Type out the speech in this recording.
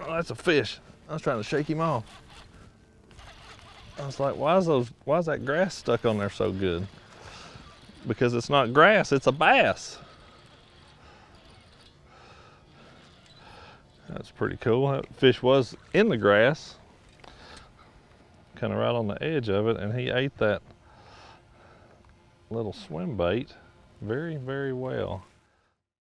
Oh, that's a fish. I was trying to shake him off. I was like, why is that grass stuck on there so good? Because it's not grass, it's a bass. That's pretty cool. That fish was in the grass, kind of right on the edge of it, and he ate that little swim bait very, very well.